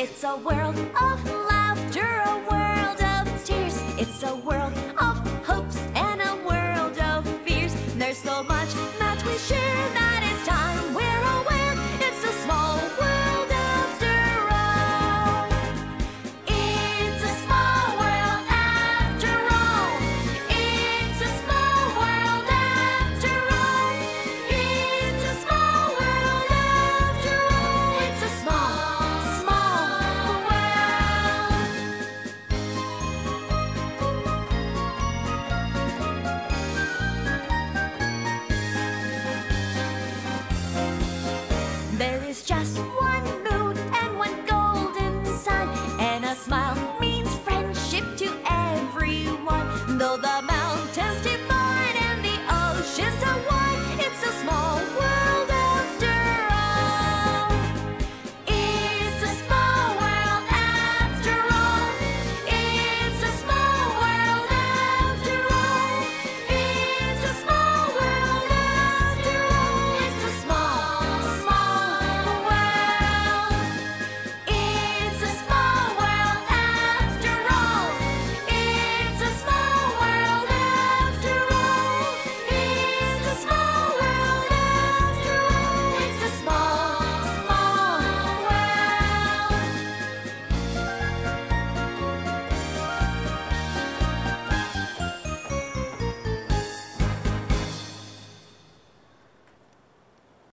It's a world of laughter, a world of tears. It's a world of hopes and a world of fears. There's so much that we share that it's time we're aware. It's a small world after all. It's a small world after all. It's a small world after all. It's a small world after all. It's a small, small world. There is just one